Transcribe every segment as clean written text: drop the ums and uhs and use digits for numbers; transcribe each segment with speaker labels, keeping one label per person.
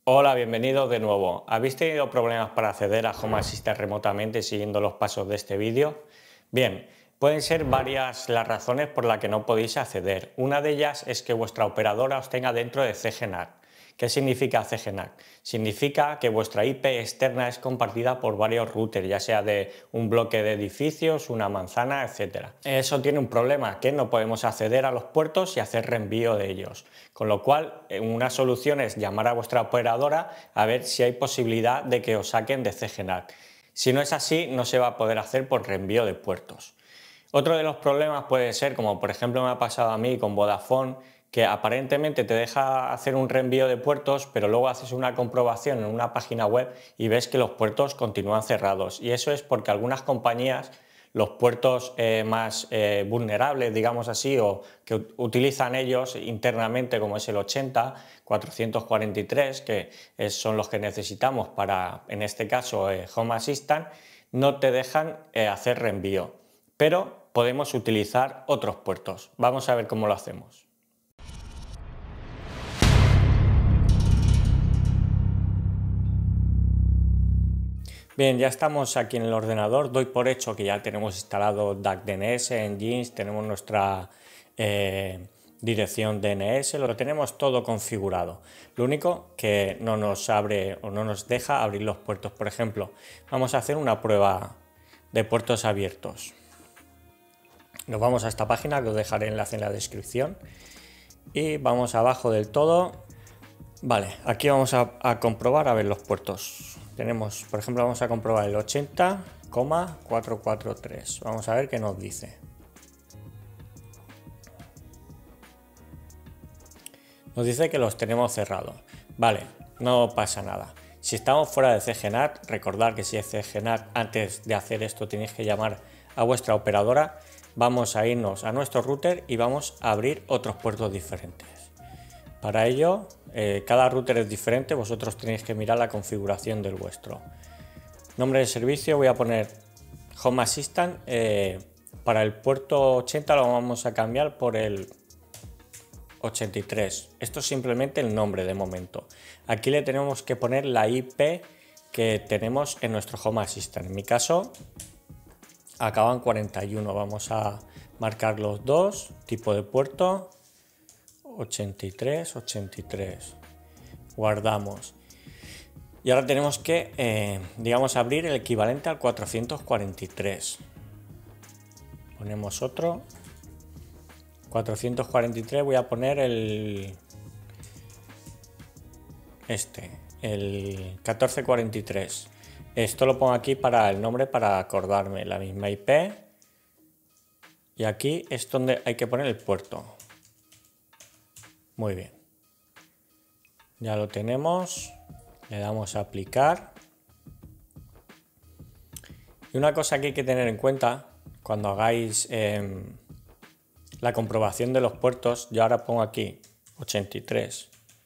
Speaker 1: Hola, bienvenidos de nuevo. ¿Habéis tenido problemas para acceder a Home Assistant remotamente siguiendo los pasos de este vídeo? Bien, pueden ser varias las razones por las que no podéis acceder. Una de ellas es que vuestra operadora os tenga dentro de CGNAT. ¿Qué significa CGNAT? Significa que vuestra IP externa es compartida por varios routers, ya sea de un bloque de edificios, una manzana, etc. Eso tiene un problema, que no podemos acceder a los puertos y hacer reenvío de ellos. Con lo cual, una solución es llamar a vuestra operadora a ver si hay posibilidad de que os saquen de CGNAT. Si no es así, no se va a poder hacer por reenvío de puertos. Otro de los problemas puede ser, como por ejemplo me ha pasado a mí con Vodafone, que aparentemente te deja hacer un reenvío de puertos, pero luego haces una comprobación en una página web y ves que los puertos continúan cerrados. Y eso es porque algunas compañías, los puertos más vulnerables, digamos así, o que utilizan ellos internamente, como es el 80, 443, que son los que necesitamos para, en este caso, Home Assistant, no te dejan hacer reenvío. Pero podemos utilizar otros puertos. Vamos a ver cómo lo hacemos. Bien, ya estamos aquí en el ordenador. Doy por hecho que ya tenemos instalado DAC DNS, Nginx, tenemos nuestra dirección DNS, lo tenemos todo configurado. Lo único que no nos abre o no nos deja abrir los puertos. Por ejemplo, vamos a hacer una prueba de puertos abiertos. Nos vamos a esta página, que os dejaré el enlace en la descripción, y vamos abajo del todo. Vale, aquí vamos a comprobar a ver los puertos. Tenemos, por ejemplo, vamos a comprobar el 80,443. Vamos a ver qué nos dice. Nos dice que los tenemos cerrados. Vale, no pasa nada. Si estamos fuera de CGNAT, recordad que si es CGNAT, antes de hacer esto tenéis que llamar a vuestra operadora. Vamos a irnos a nuestro router y vamos a abrir otros puertos diferentes. Para ello, cada router es diferente, vosotros tenéis que mirar la configuración del vuestro. Nombre de servicio, voy a poner Home Assistant. Para el puerto 80 lo vamos a cambiar por el 83. Esto es simplemente el nombre de momento. Aquí le tenemos que poner la IP que tenemos en nuestro Home Assistant. En mi caso, acaban 41. Vamos a marcar los dos, tipo de puerto, 83, 83. Guardamos. Y ahora tenemos que, digamos, abrir el equivalente al 443. Ponemos otro. 443, voy a poner el 1443. Esto lo pongo aquí para el nombre, para acordarme, la misma IP. Y aquí es donde hay que poner el puerto. Muy bien. Ya lo tenemos. Le damos a aplicar. Y una cosa que hay que tener en cuenta cuando hagáis la comprobación de los puertos, yo ahora pongo aquí 83.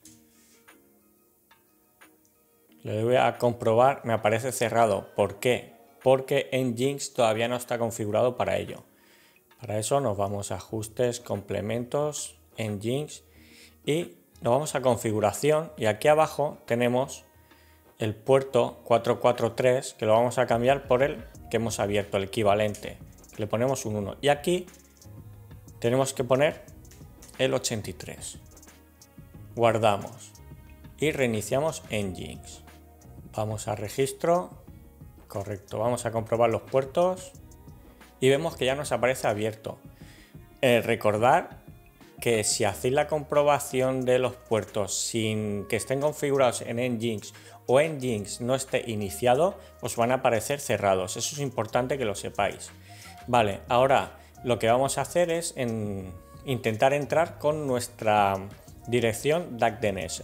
Speaker 1: Le voy a comprobar, me aparece cerrado. ¿Por qué? Porque Nginx todavía no está configurado para ello. Para eso nos vamos a ajustes, complementos, Nginx, y nos vamos a configuración, y aquí abajo tenemos el puerto 443, que lo vamos a cambiar por el que hemos abierto, el equivalente. Le ponemos un 1 y aquí tenemos que poner el 83. Guardamos y reiniciamos Nginx. Vamos a registro, correcto, vamos a comprobar los puertos y vemos que ya nos aparece abierto. Recordad que si hacéis la comprobación de los puertos sin que estén configurados en Nginx o Nginx no esté iniciado, os van a aparecer cerrados. Eso es importante que lo sepáis. Vale, ahora lo que vamos a hacer es intentar entrar con nuestra dirección DAC DNS.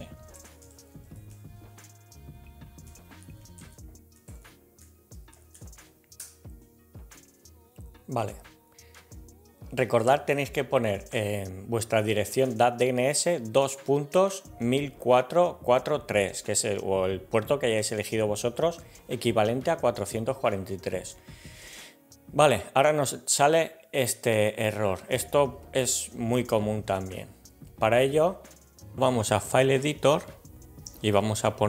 Speaker 1: Vale. Recordad, tenéis que poner en vuestra dirección DAC DNS 2.1443, que es el puerto que hayáis elegido vosotros, equivalente a 443. Vale, ahora nos sale este error. Esto es muy común también. Para ello, vamos a File Editor y vamos a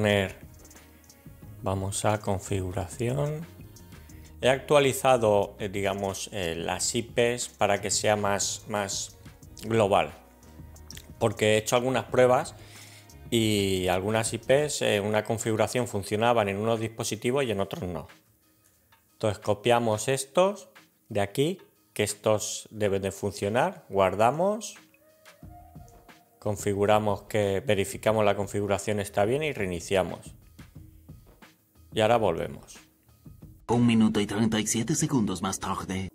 Speaker 1: configuración. He actualizado, digamos, las IPs para que sea más global, porque he hecho algunas pruebas y algunas IPs en una configuración funcionaban en unos dispositivos y en otros no. Entonces copiamos estos de aquí, que estos deben de funcionar, guardamos, configuramos, que verificamos la configuración está bien y reiniciamos. Y ahora volvemos.
Speaker 2: 1 minuto y 37 segundos más tarde.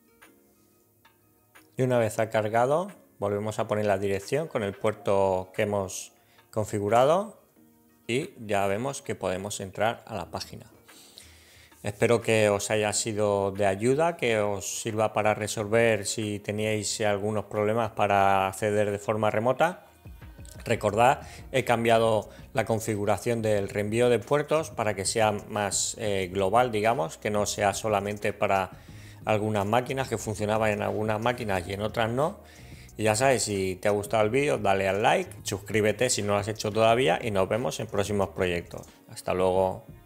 Speaker 1: Y una vez ha cargado, volvemos a poner la dirección con el puerto que hemos configurado y ya vemos que podemos entrar a la página. Espero que os haya sido de ayuda, que os sirva para resolver si teníais algunos problemas para acceder de forma remota. Recordad, he cambiado la configuración del reenvío de puertos para que sea más global, digamos, que no sea solamente para algunas máquinas, que funcionaban en algunas máquinas y en otras no. Y ya sabes, si te ha gustado el vídeo, dale al like, suscríbete si no lo has hecho todavía y nos vemos en próximos proyectos. Hasta luego.